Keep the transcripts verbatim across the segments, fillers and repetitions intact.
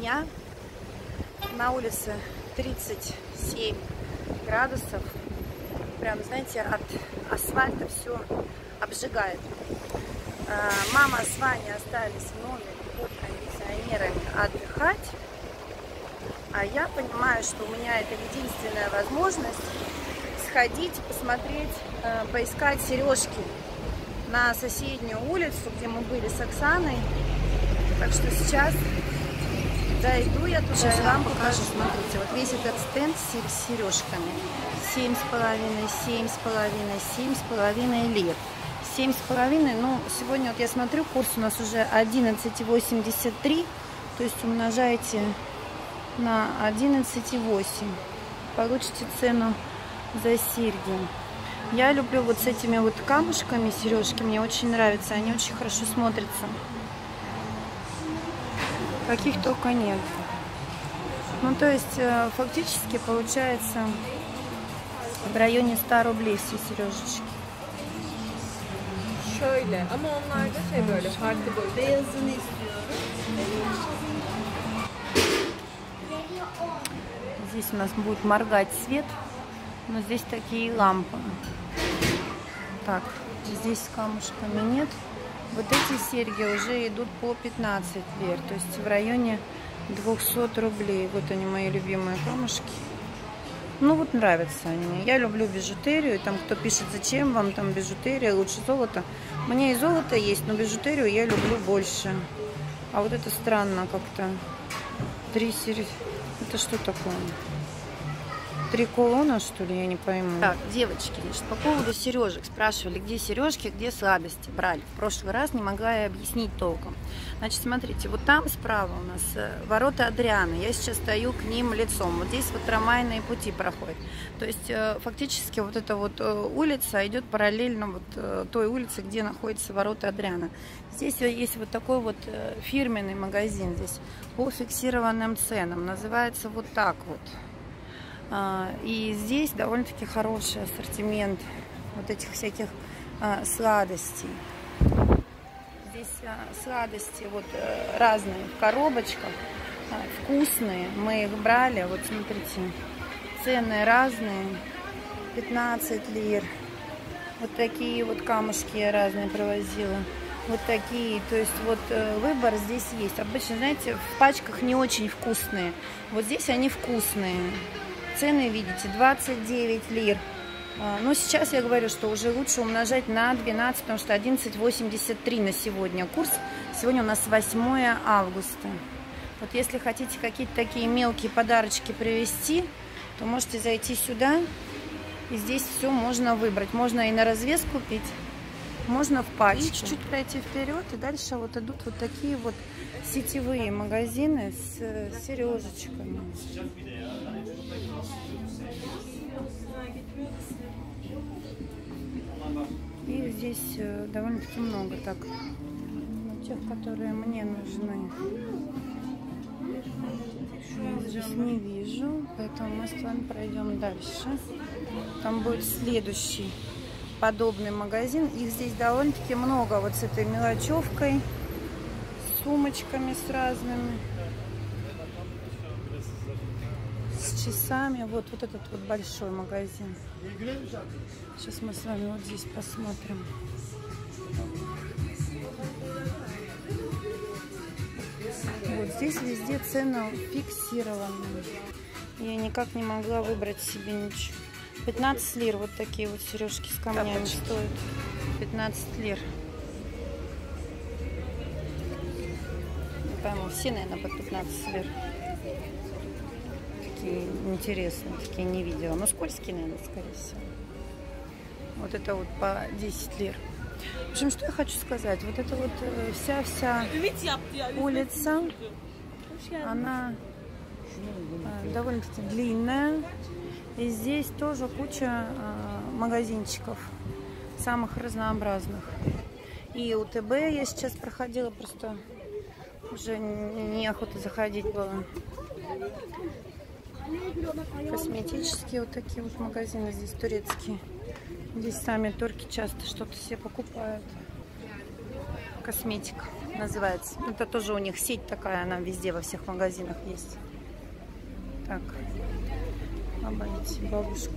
дня. На улице тридцать семь градусов. Прям, знаете, от асфальта все обжигает. Мама с Ваней остались в номере под кондиционерами отдыхать. А я понимаю, что у меня это единственная возможность сходить, посмотреть, поискать сережки на соседнюю улицу, где мы были с Оксаной. Так что сейчас зайду я туда и вам покажу. Смотрите, вот весь этот стенд с сережками. семь с половиной, семь с половиной, семь с половиной лир. семь с половиной, ну, сегодня вот я смотрю, курс у нас уже одиннадцать восемьдесят три, то есть умножаете на одиннадцать восемь, получите цену за серьги. Я люблю вот с этими вот камушками сережки, мне очень нравятся, они очень хорошо смотрятся. Каких только нет. Ну, то есть, фактически получается в районе ста рублей все сережечки. Şöyle ama onlarda şey böyle farklı böyle. Beyazını istiyorum. Здесь у нас будет моргать свет, но здесь такие лампы. Так, здесь с камушками нет. Вот эти серьги уже идут по пятнадцать лир, то есть в районе двухсот рублей. Вот они, мои любимые камушки. Ну вот нравятся они мне. Я люблю бижутерию. Там кто пишет, зачем вам там бижутерия, лучше золото. Мне и золото есть, но бижутерию я люблю больше. А вот это странно как-то. Три серьги. Это что такое? Три кулона, что ли, я не пойму. Так, девочки, значит, по поводу сережек спрашивали, где сережки, где сладости брали. В прошлый раз не могла я объяснить толком. Значит, смотрите, вот там справа у нас ворота Адрианы. Я сейчас стою к ним лицом. Вот здесь вот трамвайные пути проходят. То есть, фактически, вот эта вот улица идет параллельно вот той улице, где находятся ворота Адриана. Здесь есть вот такой вот фирменный магазин здесь по фиксированным ценам. Называется вот так вот. И здесь довольно-таки хороший ассортимент вот этих всяких а, сладостей. Здесь а, сладости вот а, разные в коробочках, а, вкусные. Мы их брали, вот смотрите, цены разные, пятнадцать лир. Вот такие вот камушки я разные провозила. Вот такие, то есть вот э, выбор здесь есть. Обычно, знаете, в пачках не очень вкусные. Вот здесь они вкусные. Цены, видите, двадцать девять лир. Но сейчас я говорю, что уже лучше умножать на двенадцать, потому что одиннадцать восемьдесят три на сегодня курс. Сегодня у нас восьмое августа. Вот если хотите какие-то такие мелкие подарочки привезти, то можете зайти сюда. И здесь все можно выбрать. Можно и на развес купить, можно в пачке. И чуть-чуть пройти вперед, и дальше вот идут вот такие вот сетевые магазины с сережечками. И здесь довольно-таки много так, тех, которые мне нужны. Здесь не вижу, поэтому мы с вами пройдем дальше. Там будет следующий подобный магазин. Их здесь довольно-таки много, вот с этой мелочевкой, с сумочками с разными, с часами. Вот, вот этот вот большой магазин. Сейчас мы с вами вот здесь посмотрим. Вот здесь везде цены фиксированные. Я никак не могла выбрать себе ничего. пятнадцать лир вот такие вот сережки с камнями Тапочки. Стоят. пятнадцать лир. Не пойму, все, наверное, по пятнадцать лир. Такие интересные, такие не видела. Но скользкие, наверное, скорее всего. Вот это вот по десять лир. В общем, что я хочу сказать. Вот это вот вся-вся улица, она довольно-таки длинная. И здесь тоже куча магазинчиков, самых разнообразных. И у ТБ я сейчас проходила, просто уже неохота заходить было. Косметические вот такие вот магазины здесь турецкие. Здесь сами турки часто что-то себе покупают. Косметика. называется. Это тоже у них сеть такая, она везде, во всех магазинах есть. Так, обойти бабушку.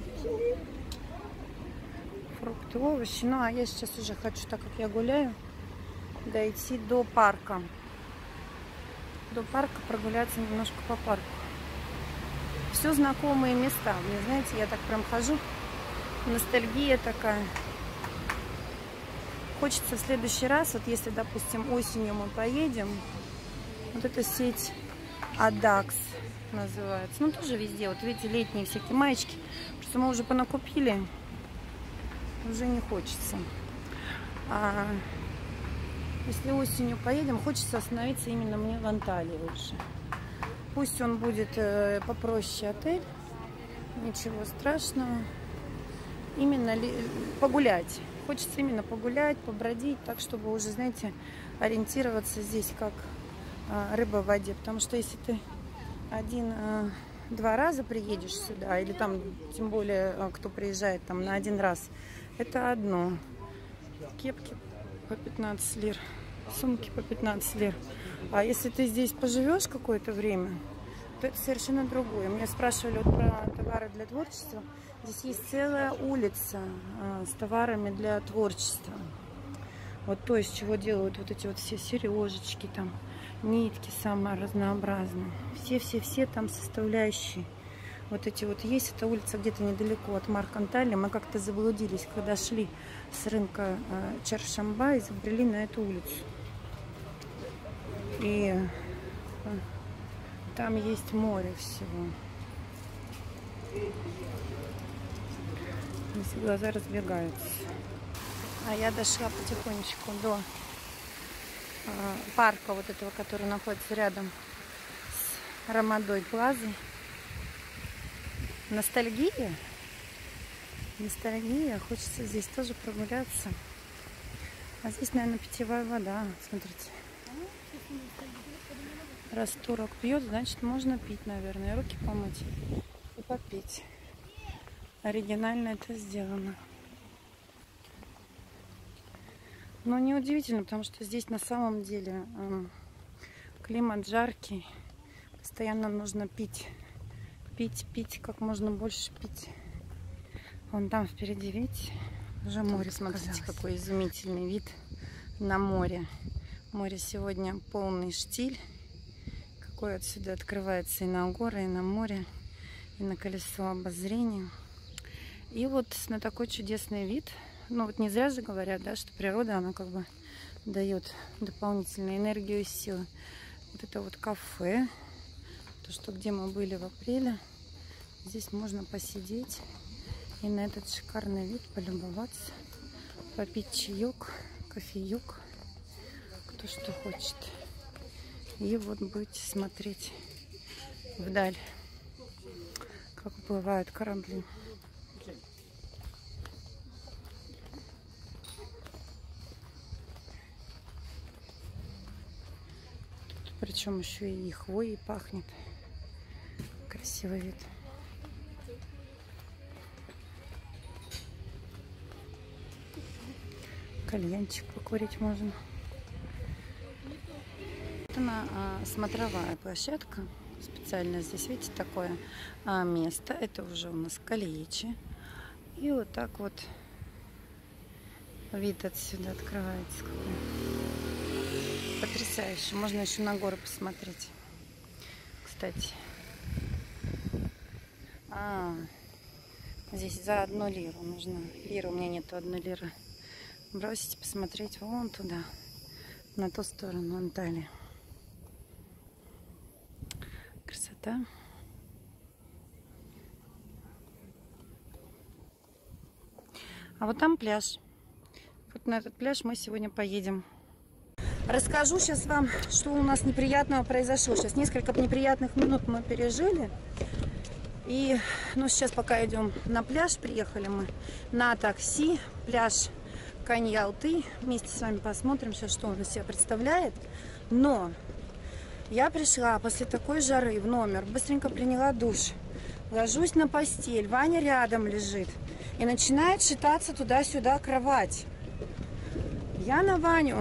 Фрукты, овощи. Ну, а я сейчас уже хочу, так как я гуляю, дойти до парка. До парка, прогуляться немножко по парку. Все знакомые места. Мне, знаете, я так прям хожу. Ностальгия такая. Хочется в следующий раз, вот если, допустим, осенью мы поедем, вот эта сеть Адакс называется. Ну, тоже везде. Вот видите, летние всякие маечки. Просто мы уже понакупили. Уже не хочется. А если осенью поедем, хочется остановиться именно мне в Анталии уже. Пусть он будет э, попроще отель. Ничего страшного. Именно ли, погулять. Хочется именно погулять, побродить, так, чтобы уже, знаете, ориентироваться здесь как э, рыба в воде. Потому что если ты один-два э, раза приедешь сюда, или там, тем более, э, кто приезжает там на один раз, это одно. Кепки по пятнадцать лир, сумки по пятнадцать лир. А если ты здесь поживешь какое-то время, то это совершенно другое. Меня спрашивали вот про товары для творчества. Здесь есть целая улица а, с товарами для творчества. Вот то, из чего делают вот эти вот все сережечки, там, нитки самые разнообразные. Все-все-все там составляющие. Вот эти вот есть. Эта улица где-то недалеко от Марк-Анталии. Мы как-то заблудились, когда шли с рынка э, Чаршамба и забрели на эту улицу. И э, там есть море всего. Здесь глаза разбегаются. А я дошла потихонечку до э, парка вот этого, который находится рядом с Рамадой Плазой. Ностальгия. Ностальгия. Хочется здесь тоже прогуляться. А здесь, наверное, питьевая вода. Смотрите. Раз турок пьет, значит, можно пить, наверное. Руки помыть и попить. Оригинально это сделано. Но неудивительно, потому что здесь на самом деле э, климат жаркий. Постоянно нужно пить. Пить, пить, как можно больше пить. Вон там впереди, видите, уже море. Смотрите, показалось. Какой изумительный вид на море. Море сегодня полный штиль. Какой отсюда открывается и на горы, и на море, и на колесо обозрения. И вот на такой чудесный вид. Ну вот не зря же говорят, да, что природа, она как бы дает дополнительную энергию и силы. Вот это вот кафе. То, что где мы были в апреле, здесь можно посидеть и на этот шикарный вид полюбоваться, попить чаек, кофеек, кто что хочет. И вот быть смотреть вдаль, как уплывают корабли. Тут причем еще и хвоей пахнет. Красивый вид. Кальянчик покурить можно. Это на а, смотровая площадка. Специально здесь, видите, такое а, место. Это уже у нас Калиичи. И вот так вот вид отсюда открывается. Потрясающе. Можно еще на горы посмотреть. Кстати. А, здесь за одну лиру нужно. Лира, у меня нету одной лиры. Бросить, посмотреть вон туда, на ту сторону Анталии. Красота. А вот там пляж. Вот на этот пляж мы сегодня поедем. Расскажу сейчас вам, что у нас неприятного произошло. Сейчас несколько неприятных минут мы пережили. И, ну, сейчас пока идем на пляж, приехали мы на такси, пляж Каньялты. Вместе с вами посмотрим сейчас, что он из себя представляет. Но я пришла после такой жары в номер, быстренько приняла душ, ложусь на постель, Ваня рядом лежит и начинает шататься туда-сюда кровать. Я на Ваню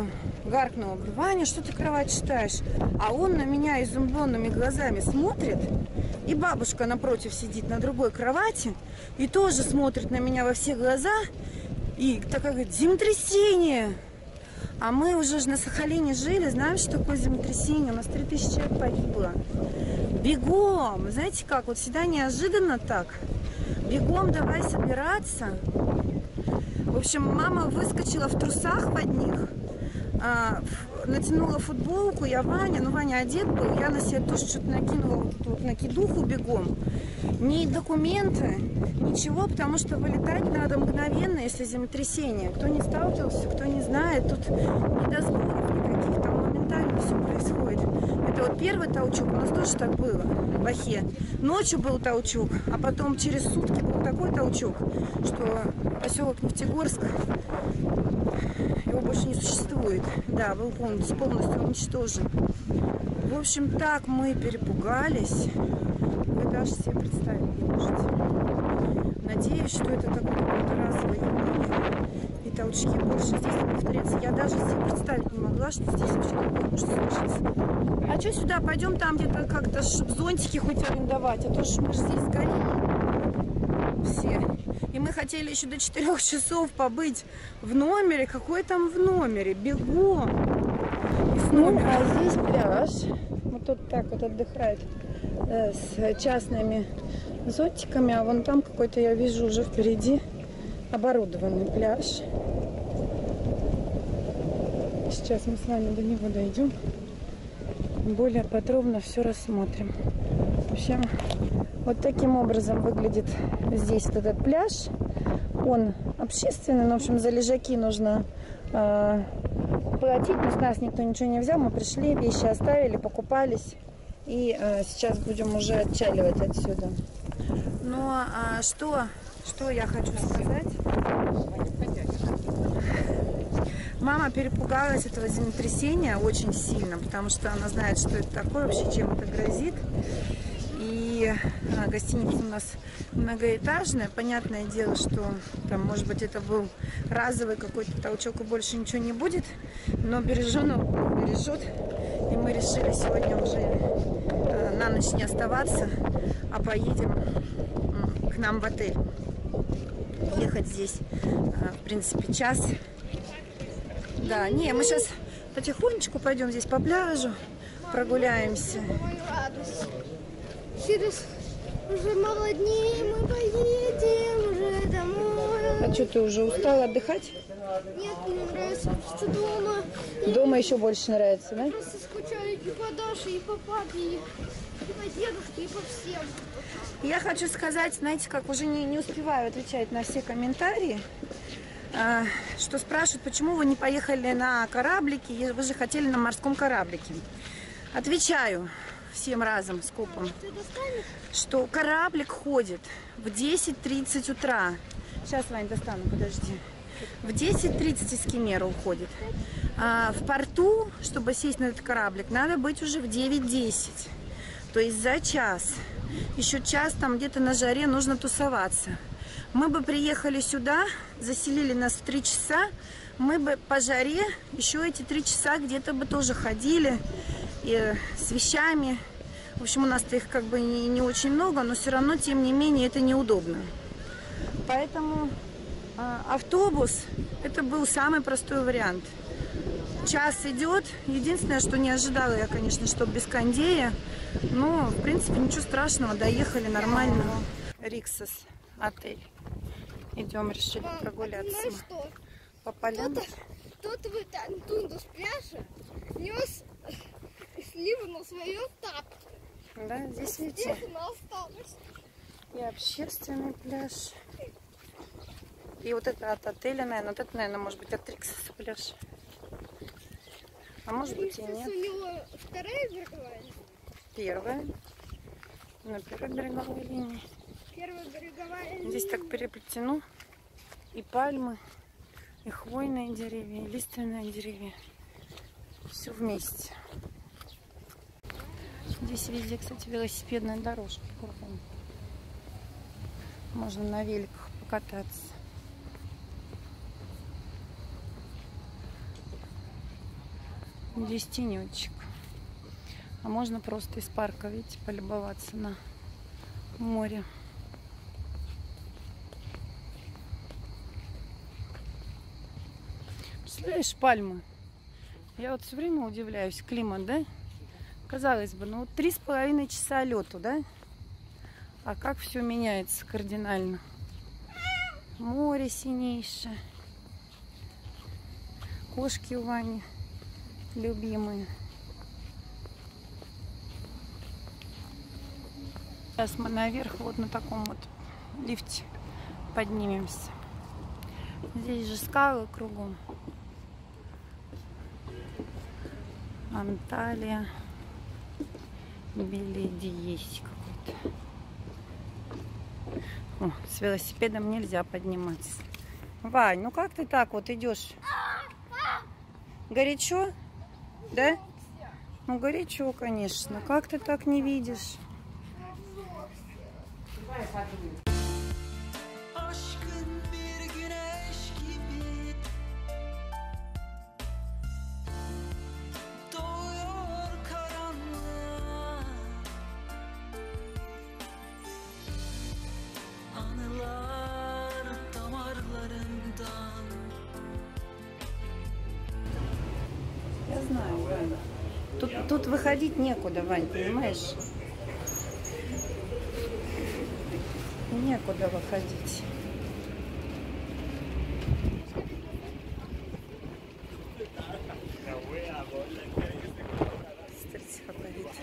гаркнула. Говорю, Ваня, что ты кровать читаешь? А он на меня изумленными глазами смотрит. И бабушка напротив сидит на другой кровати. И тоже смотрит на меня во все глаза. И такая говорит, землетрясение. А мы уже же на Сахалине жили. Знаем, что такое землетрясение. У нас три тысячи человек погибло. Бегом. Знаете как? Вот всегда неожиданно так. Бегом давай собираться. В общем, мама выскочила в трусах в одних, а, натянула футболку, я Ваня, ну Ваня одет был, я на себя тоже что-то накинула, вот, вот накидуху бегом. Ни документы, ничего, потому что вылетать надо мгновенно, если землетрясение. Кто не сталкивался, кто не знает, тут не до сборов никаких, там моментально все происходит. Это вот первый толчок, у нас тоже так было в Ахе. Ночью был толчок, а потом через сутки был такой толчок, что поселок Нефтегорск, его больше не существует. Да, был полностью, полностью уничтожен. В общем, так мы перепугались. Вы даже себе представить не можете. Надеюсь, что это такое какое-то разовое явление. И толчки больше здесь не повторятся. Я даже себе представить не могла, что здесь вообще такое может случиться. А что сюда? Пойдем там где-то как-то, чтобы зонтики хоть арендовать. А то ж мы же здесь сгорим все. И мы хотели еще до четырёх часов побыть в номере. Какой там в номере? Бегом! Ну, а здесь пляж. Вот тут так вот отдыхает э, с частными зонтиками. А вон там какой-то, я вижу, уже впереди оборудованный пляж. Сейчас мы с вами до него дойдем. Более подробно все рассмотрим. В общем, вот таким образом выглядит здесь вот этот пляж. Он общественный, но, в общем, за лежаки нужно э, платить. Но с нас никто ничего не взял. Мы пришли, вещи оставили, покупались. И э, сейчас будем уже отчаливать отсюда. Ну, а что, что я хочу сказать? Мама перепугалась этого землетрясения очень сильно, потому что она знает, что это такое, вообще чем это грозит. И а, гостиница у нас многоэтажная. Понятное дело, что там, может быть, это был разовый какой-то толчок и больше ничего не будет. Но береженого бережет. И мы решили сегодня уже а, на ночь не оставаться, а поедем а, к нам в отель. Ехать здесь, а, в принципе, час. Да, не, мы сейчас потихонечку пойдем здесь по пляжу, прогуляемся. Через уже мало дней мы поедем уже домой. А что, ты уже устала отдыхать? Нет, мне нравится что дома. Дома еще больше нравится, да? Я просто скучаю и по Даше, и по папе, и по дедушке, и по всем. Я хочу сказать, знаете, как уже не, не успеваю отвечать на все комментарии, что спрашивают, почему вы не поехали на кораблике, вы же хотели на морском кораблике. Отвечаю всем разом, скопом, что кораблик ходит в десять тридцать утра. Сейчас, Вань, достану, подожди. В десять тридцать из Кемера уходит. А в порту, чтобы сесть на этот кораблик, надо быть уже в девять десять. То есть за час. Еще час там где-то на жаре нужно тусоваться. Мы бы приехали сюда, заселили нас в три часа, мы бы по жаре еще эти три часа где-то бы тоже ходили и с вещами. В общем, у нас-то их как бы не, не очень много, но все равно, тем не менее, это неудобно. Поэтому э, автобус, это был самый простой вариант. Час идет. Единственное, что не ожидала я, конечно, что без кондея. Но, в принципе, ничего страшного, доехали нормально. Риксос отель. Идем, решили Мам, прогуляться. а ты знаешь, что? По полям. Кто-то в Антунду с пляжа нес сливу на своем тапке. Да, здесь, видите, Здесь она осталась. и общественный пляж. И вот это от отеля, наверное. Вот это, наверное, может быть от Риксоса пляж. А может быть и нет. У него вторая береговая? Первая. На первой береговой линии. Первая береговая. Здесь так переплетено. И пальмы, и хвойные деревья, и лиственные деревья. Все вместе. Здесь везде, кстати, велосипедная дорожка. Можно на великах покататься. Здесь тенечек. А можно просто из парка, видите, полюбоваться на море. Представляешь, пальмы. Я вот все время удивляюсь. Климат, да? Казалось бы, ну вот три с половиной часа лету, да? А как все меняется кардинально. Море синейшее. Кошки у Вани любимые. Сейчас мы наверх вот на таком вот лифте поднимемся. Здесь же скалы кругом. Анталия. Беледи есть какой-то. О, с велосипедом нельзя подниматься. Вань, ну как ты так вот идешь? Горячо? Да? Ну горячо, конечно. Как ты так не видишь? Я знаю, Вань. Тут, тут выходить некуда, Вань, понимаешь? Некуда выходить. Смотрите, какой вид.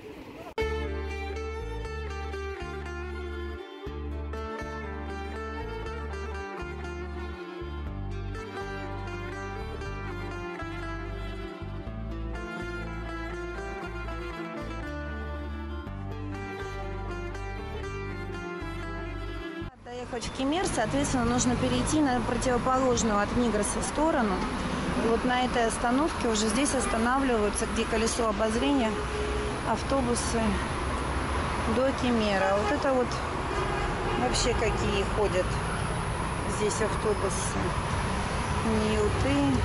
Доехать в Кемер, соответственно, нужно перейти на противоположную от Нигроса сторону. И вот на этой остановке уже здесь останавливаются, где колесо обозрения, автобусы до Кемера. Вот это вот вообще какие ходят здесь автобусы. Ньюты.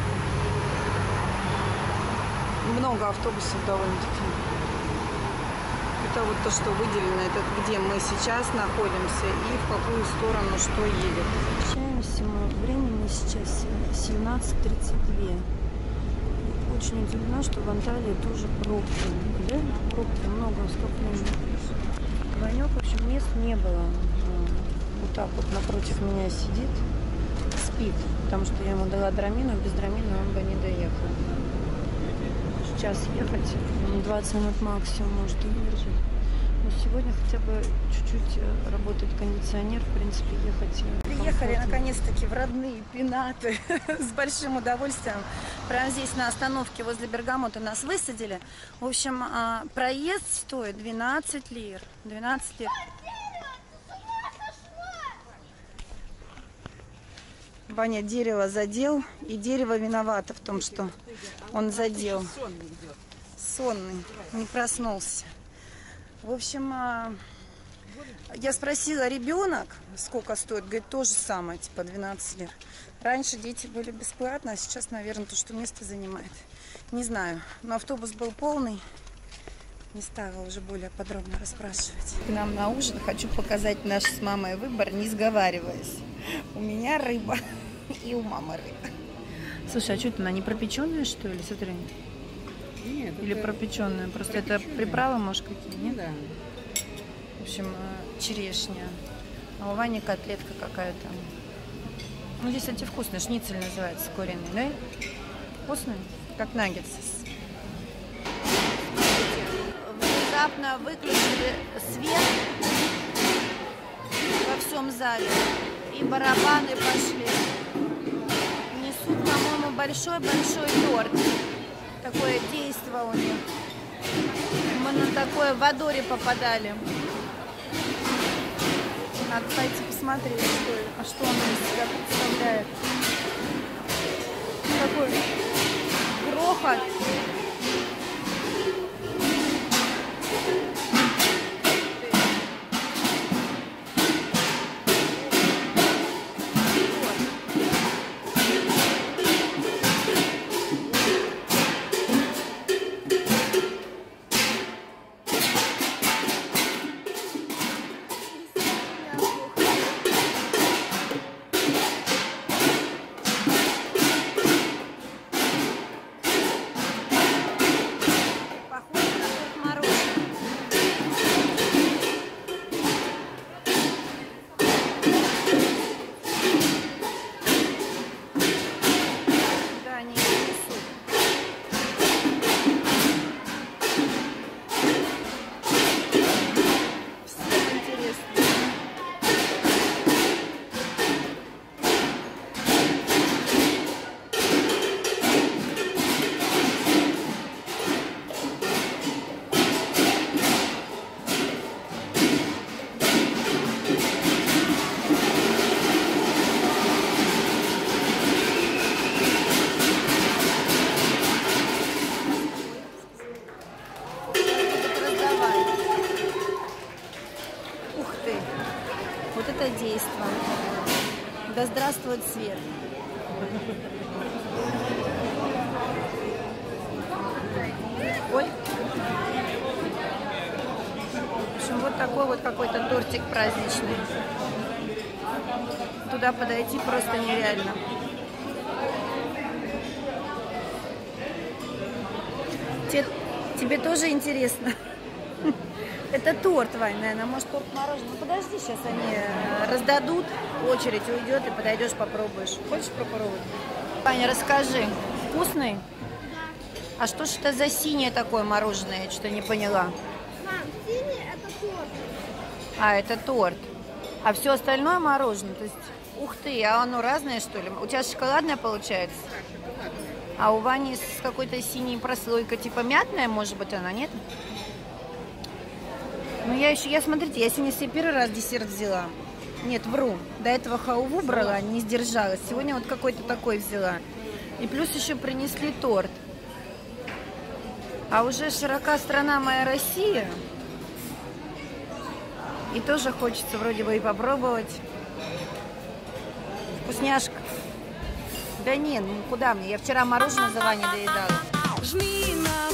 Много автобусов довольно-таки. Это вот то, что выделено, это где мы сейчас находимся и в какую сторону что едет. Общаемся мы, времени сейчас семнадцать тридцать два. Очень удивлена, что в Анталии тоже пробки. Да? Пробки, много скоплений. Ванек, в общем, мест не было. Вот так вот напротив меня сидит, спит, потому что я ему дала драмину, без драмина он бы не доехал. Сейчас ехать, двадцать минут максимум может выдержать. Но сегодня хотя бы чуть-чуть работает кондиционер, в принципе, ехать. Приехали наконец-таки в родные Пенаты с большим удовольствием. Прямо здесь на остановке возле Бергамота нас высадили. В общем, проезд стоит двенадцать лир. двенадцать лир. Ваня дерево задел, и дерево виновато в том, что он задел. Сонный, не проснулся. В общем, я спросила, ребенок сколько стоит, говорит, то же самое, типа двенадцать лир. Раньше дети были бесплатно, а сейчас, наверное, то, что место занимает. Не знаю, но автобус был полный. Не стала уже более подробно расспрашивать. К нам на ужин хочу показать наш с мамой выбор, не сговариваясь. У меня рыба и у мамы рыба. Слушай, а что это, она не пропеченная, что ли? Смотри. Нет, или это... пропеченная? Просто это приправы, может, какие, нет? Да. В общем, черешня. А у Вани котлетка какая-то. Ну, здесь, кстати, вкусный. Шницель называется, куриный, да? Вкусный? Как наггетсы. Внезапно выключили свет во всем зале. И барабаны пошли. Несут, по-моему, большой-большой торт. Такое действо у них. Мы на такое в Адоре попадали. Надо пойти посмотреть, что, а что он из себя представляет. Такой грохот. это действо. Да здравствует свет. Ой. В общем, вот такой вот какой-то тортик праздничный. Туда подойти просто нереально. Тебе, тебе тоже интересно? Это торт, Вань, наверное. Может, торт мороженое. Ну, подожди, сейчас они раздадут, очередь уйдет, и подойдешь, попробуешь. Хочешь попробовать? Ваня, расскажи. Вкусный? Да. А что ж это за синее такое мороженое? Я что-то не поняла. Мам, синий это торт. А, это торт. А все остальное мороженое? То есть, ух ты, а оно разное, что ли? У тебя шоколадное получается? А у Вани с какой-то синей прослойкой, типа мятная, может быть, она, нет? Ну, я еще, я, смотрите, я сегодня себе первый раз десерт взяла. Нет, вру. До этого халву брала, не сдержалась. Сегодня вот какой-то такой взяла. И плюс еще принесли торт. А уже широка страна моя Россия. И тоже хочется вроде бы и попробовать. Вкусняшка. Да нет, ну куда мне? Я вчера мороженое за Ваней доедала. Жми на